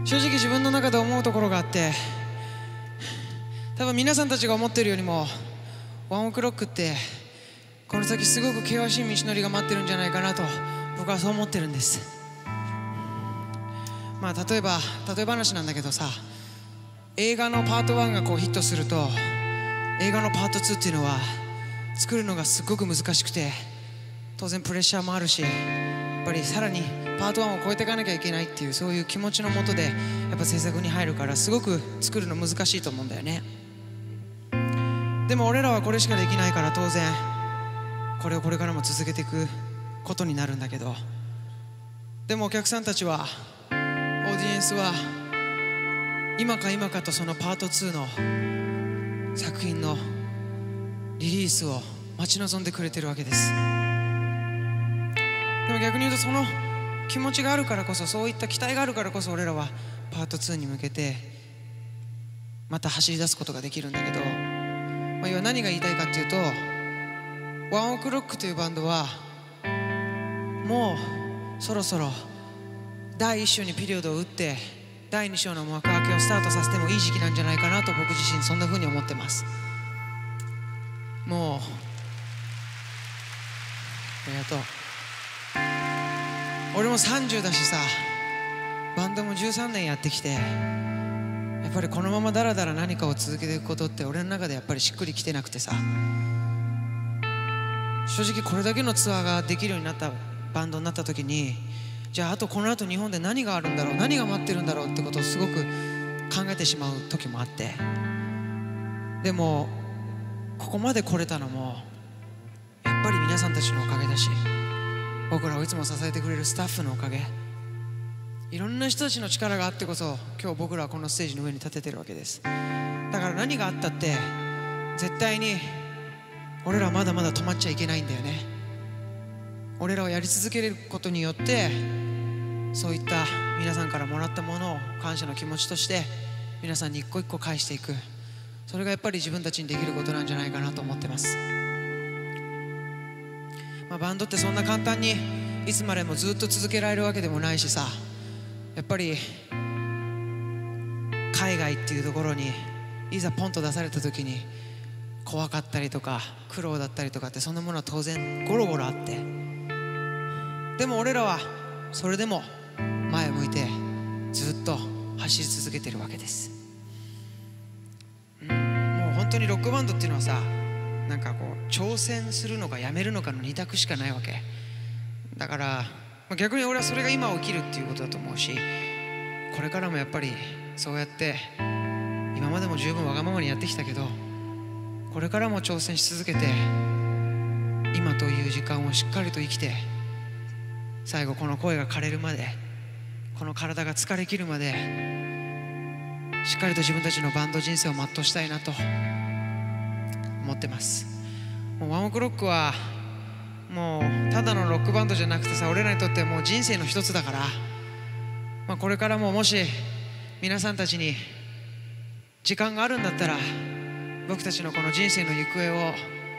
正直自分の中で思うところがあって、多分皆さんたちが思っているよりもワンオクロックってこの先すごく険しい道のりが待ってるんじゃないかなと僕はそう思ってるんです。まあ例え話なんだけどさ、映画のパート1がこうヒットすると映画のパート2っていうのは作るのがすごく難しくて、当然プレッシャーもあるし、やっぱりさらにパート1を超えていかなきゃいけないっていうそういう気持ちのもとでやっぱ制作に入るから、すごく作るの難しいと思うんだよね。でも俺らはこれしかできないから、当然これをこれからも続けていくことになるんだけど、でもお客さんたちは、オーディエンスは今か今かとそのパート2の作品のリリースを待ち望んでくれてるわけです。でも逆に言うと、その気持ちがあるからこそ、そういった期待があるからこそ、俺らはパート2に向けてまた走り出すことができるんだけど、要は何が言いたいかっていうと、ワンオクロックというバンドはもうそろそろ第1章にピリオドを打って第2章の幕開けをスタートさせてもいい時期なんじゃないかなと僕自身そんな風に思ってます。もうありがとう。俺も30だしさ、バンドも13年やってきて、やっぱりこのままダラダラ何かを続けていくことって俺の中でやっぱりしっくりきてなくてさ、正直これだけのツアーができるようになったバンドになった時に、じゃあこの後日本で何があるんだろう、何が待ってるんだろうってことをすごく考えてしまう時もあって、でもここまで来れたのもやっぱり皆さんたちのおかげだし、僕らをいつも支えてくれるスタッフのおかげ、いろんな人たちの力があってこそ今日僕らはこのステージの上に立ててるわけです。だから何があったって絶対に俺らはまだまだ止まっちゃいけないんだよね。俺らをやり続けることによって、そういった皆さんからもらったものを感謝の気持ちとして皆さんに一個一個返していく、それがやっぱり自分たちにできることなんじゃないかなと思ってます。バンドってそんな簡単にいつまでもずっと続けられるわけでもないしさ、やっぱり海外っていうところにいざポンと出された時に怖かったりとか苦労だったりとかって、そんなものは当然ゴロゴロあって、でも俺らはそれでも前を向いてずっと走り続けてるわけです。もう本当にロックバンドっていうのはさ、なんかこう挑戦するのかやめるのかの2択しかないわけだから、逆に俺はそれが今起きるっていうことだと思うし、これからもやっぱりそうやって今までも十分わがままにやってきたけど、これからも挑戦し続けて今という時間をしっかりと生きて、最後この声が枯れるまで、この体が疲れ切るまでしっかりと自分たちのバンド人生を全うしたいなと思ってます。もうワンオクロックはもうただのロックバンドじゃなくてさ、俺らにとってもう人生の一つだから、これからももし皆さんたちに時間があるんだったら、僕たちのこの人生の行方を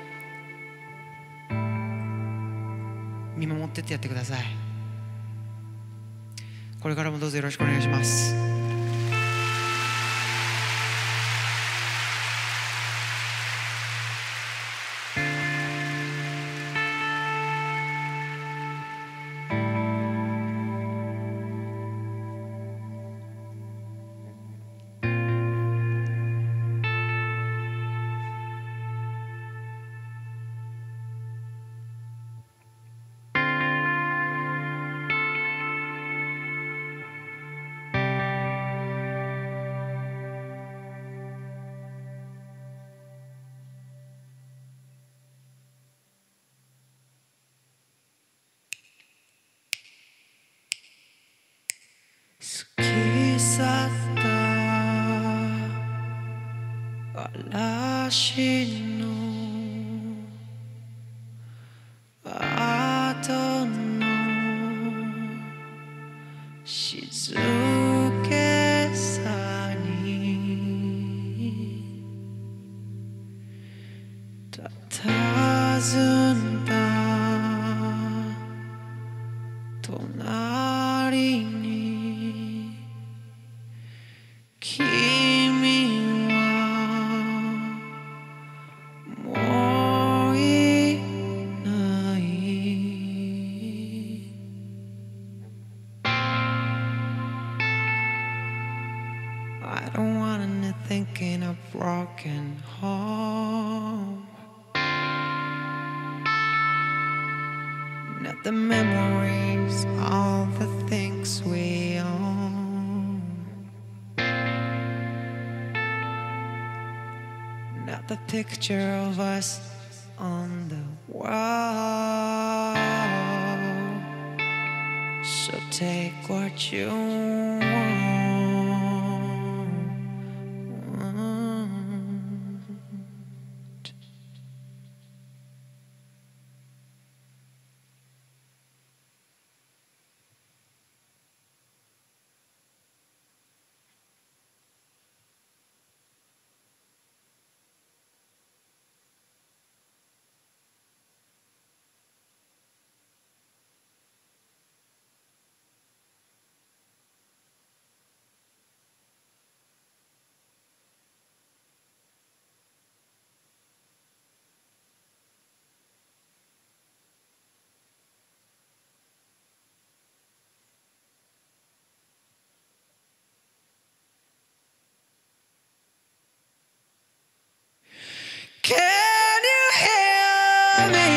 見守ってってやってください。これからもどうぞよろしくお願いします。 過ぎ去った嵐の後の静けさに佇んだ隣に君はもういない。I don't want anything in a broken home. Not the memories, all the things we own. Not the picture of us on the wall. So take what you want. Can you hear me?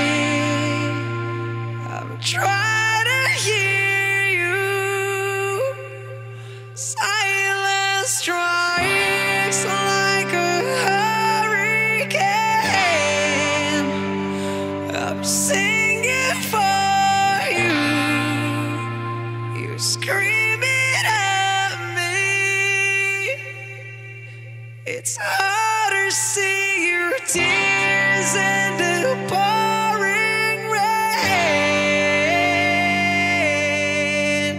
I'm trying to hear you. Silence strikes like a hurricane. I'm singing for you. You're screaming at me. It's hard to see your tears and the pouring rain.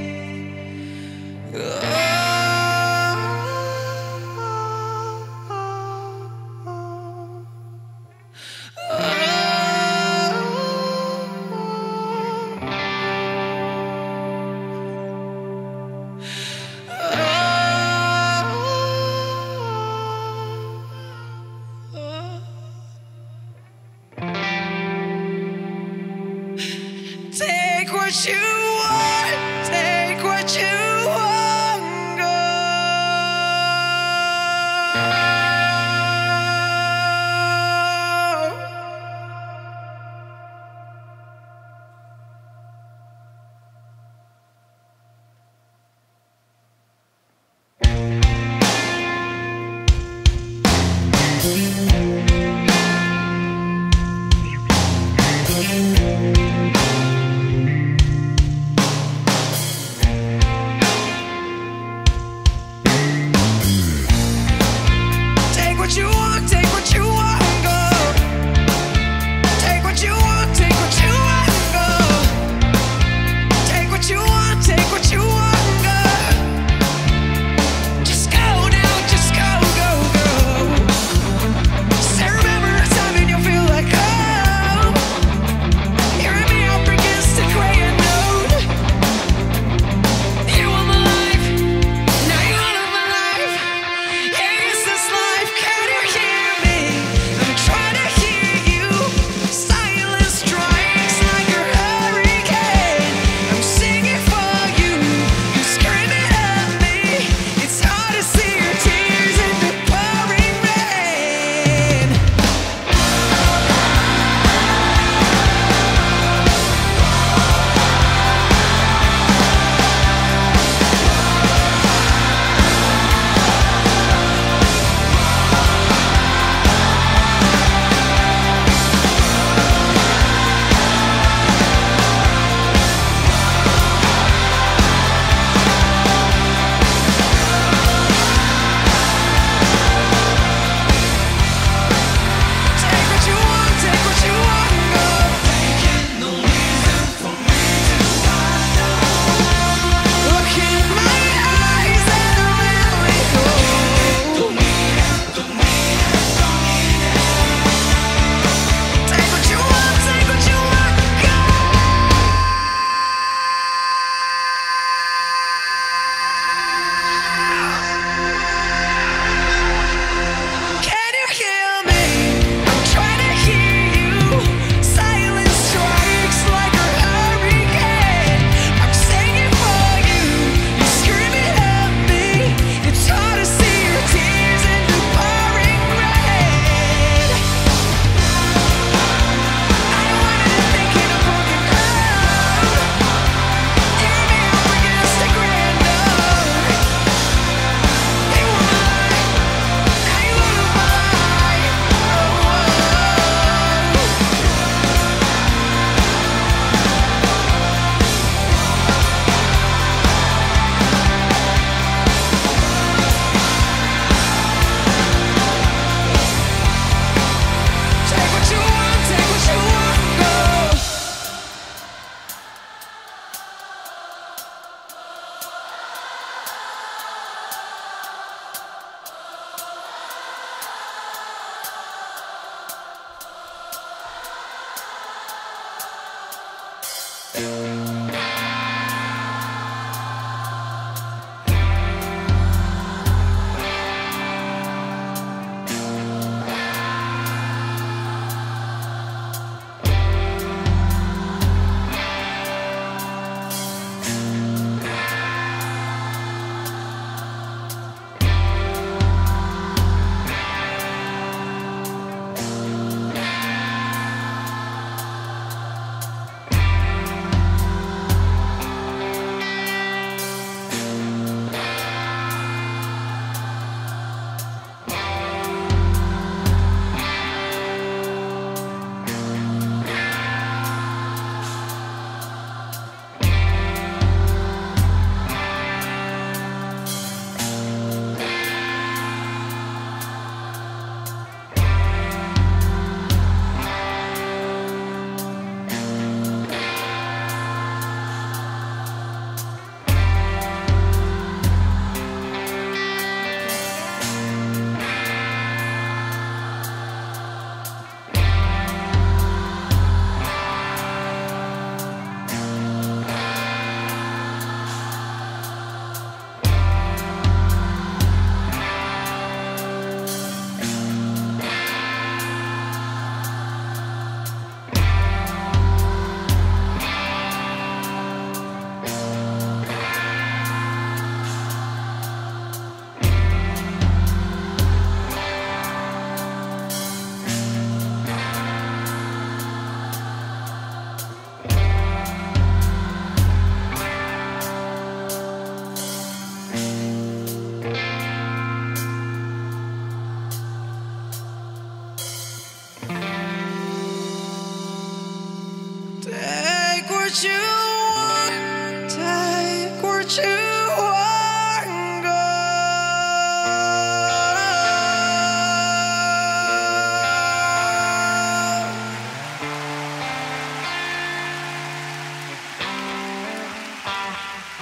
you are gone.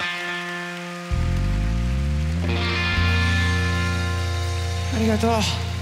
ありがとう。